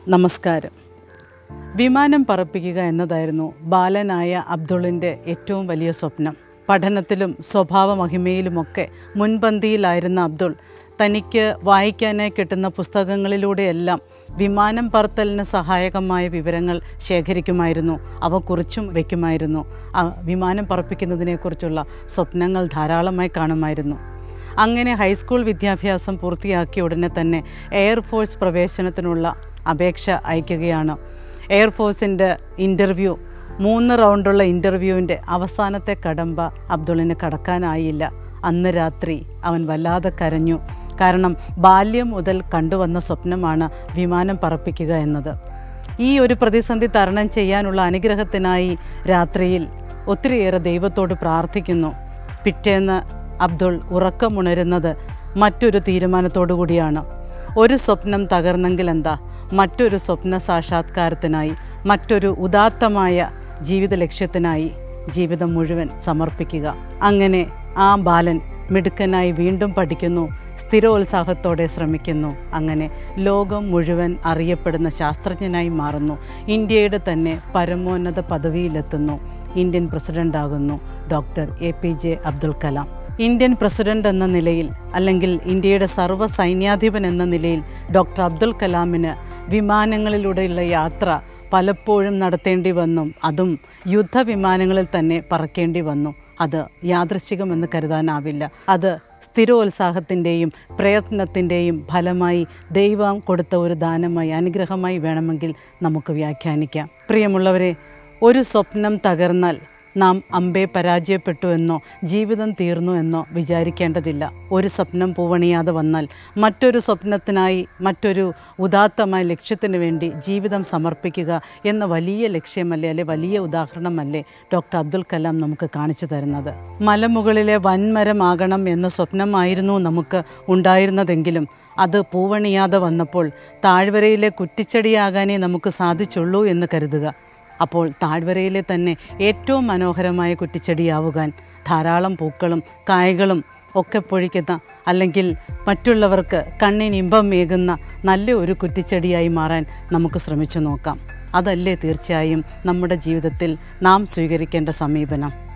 നമസ്കാരം. വിമാനം പറപ്പിക്കുക എന്നതായിരുന്നു ബാലനായ അബ്ദുളിൻ്റെ ഏറ്റവും വലിയ സ്വപ്നം. പഠനത്തിലും സ്വഭാവ മഹിമയിലുമൊക്കെ മുൻപന്തിയിലായിരുന്ന അബ്ദുൾ തനിക്ക് വായിക്കാനായി കിട്ടുന്ന പുസ്തകങ്ങളിലൂടെയെല്ലാം വിമാനം പറത്തലിന് സഹായകമായ വിവരങ്ങൾ ശേഖരിക്കുമായിരുന്നു. അവ കുറിച്ചും വയ്ക്കുമായിരുന്നു. വിമാനം പറപ്പിക്കുന്നതിനെക്കുറിച്ചുള്ള സ്വപ്നങ്ങൾ ധാരാളമായി കാണുമായിരുന്നു. അങ്ങനെ ഹൈസ്കൂൾ വിദ്യാഭ്യാസം പൂർത്തിയാക്കിയ ഉടനെ തന്നെ എയർഫോഴ്സ് പ്രവേശനത്തിനുള്ള അപേക്ഷ അയക്കുകയാണ്. എയർഫോഴ്സിൻ്റെ ഇൻ്റർവ്യൂ 3 റൗണ്ടുള്ള ഇൻ്റർവ്യൂവിൻ്റെ അവസാനത്തെ കടമ്പ അബ്ദുളിന് കടക്കാനായില്ല. അന്ന് രാത്രി അവൻ വല്ലാതെ കരഞ്ഞു. കാരണം ബാല്യം മുതൽ കണ്ടുവന്ന സ്വപ്നമാണ് വിമാനം പറപ്പിക്കുക എന്നത്. ഈ ഒരു പ്രതിസന്ധി തരണം ചെയ്യാനുള്ള അനുഗ്രഹത്തിനായി രാത്രിയിൽ ഒത്തിരിയേറെ ദൈവത്തോട് പ്രാർത്ഥിക്കുന്നു. പിറ്റേന്ന് അബ്ദുൾ ഉറക്കമുണരുന്നത് മറ്റൊരു തീരുമാനത്തോടു കൂടിയാണ്. ഒരു സ്വപ്നം തകർന്നെങ്കിൽ എന്താ, മറ്റൊരു സ്വപ്ന സാക്ഷാത്കാരത്തിനായി, മറ്റൊരു ഉദാത്തമായ ജീവിത ലക്ഷ്യത്തിനായി ജീവിതം മുഴുവൻ സമർപ്പിക്കുക. അങ്ങനെ ആ ബാലൻ മിടുക്കനായി വീണ്ടും പഠിക്കുന്നു, സ്ഥിരോത്സാഹത്തോടെ ശ്രമിക്കുന്നു. അങ്ങനെ ലോകം മുഴുവൻ അറിയപ്പെടുന്ന ശാസ്ത്രജ്ഞനായി മാറുന്നു. ഇന്ത്യയുടെ തന്നെ പരമോന്നത പദവിയിലെത്തുന്നു. ഇന്ത്യൻ പ്രസിഡൻ്റാകുന്നു doctor APJ Abdul Kalam. Indian president എന്ന നിലയിൽ, അല്ലെങ്കിൽ ഇന്ത്യയുടെ സർവ്വ സൈന്യാധിപൻ എന്ന നിലയിൽ ഡോക്ടർ അബ്ദുൽ കലാമിന് വിമാനങ്ങളിലൂടെയുള്ള യാത്ര പലപ്പോഴും നടത്തേണ്ടി വന്നു. അതും യുദ്ധവിമാനങ്ങളിൽ തന്നെ പറക്കേണ്ടി വന്നു. അത് യാദൃശ്ചികമെന്ന് കരുതാനാവില്ല. അത് സ്ഥിരോത്സാഹത്തിൻ്റെയും പ്രയത്നത്തിൻ്റെയും ഫലമായി ദൈവം കൊടുത്ത ഒരു ദാനമായി, അനുഗ്രഹമായി വേണമെങ്കിൽ നമുക്ക് വ്യാഖ്യാനിക്കാം. പ്രിയമുള്ളവരെ, ഒരു സ്വപ്നം തകർന്നാൽ നാം അമ്പേ പരാജയപ്പെട്ടു എന്നോ ജീവിതം തീർന്നു എന്നോ വിചാരിക്കേണ്ടതില്ല. ഒരു സ്വപ്നം പൂവണിയാതെ വന്നാൽ മറ്റൊരു സ്വപ്നത്തിനായി, മറ്റൊരു ഉദാത്തമായ ലക്ഷ്യത്തിന് വേണ്ടി ജീവിതം സമർപ്പിക്കുക എന്ന വലിയ ലക്ഷ്യമല്ലേ, അല്ലെ വലിയ ഉദാഹരണമല്ലേ ഡോക്ടർ അബ്ദുൽ കലാം നമുക്ക് കാണിച്ചു തരുന്നത്. മലമുകളിലെ വൻമരമാകണം എന്ന സ്വപ്നമായിരുന്നു നമുക്ക് ഉണ്ടായിരുന്നതെങ്കിലും അത് പൂവണിയാതെ വന്നപ്പോൾ താഴ്വരയിലെ കുറ്റിച്ചെടിയാകാനേ നമുക്ക് സാധിച്ചുള്ളൂ എന്ന് കരുതുക. അപ്പോൾ താഴ്വരയിലെ തന്നെ ഏറ്റവും മനോഹരമായ കുറ്റിച്ചെടിയാവുവാൻ, ധാരാളം പൂക്കളും കായകളും ഒക്കെ പൊഴിക്കുന്ന, അല്ലെങ്കിൽ മറ്റുള്ളവർക്ക് കണ്ണിനിമ്പമേകുന്ന നല്ല ഒരു കുറ്റിച്ചെടിയായി മാറാൻ നമുക്ക് ശ്രമിച്ചു നോക്കാം. അതല്ലേ തീർച്ചയായും നമ്മുടെ ജീവിതത്തിൽ നാം സ്വീകരിക്കേണ്ട സമീപനം.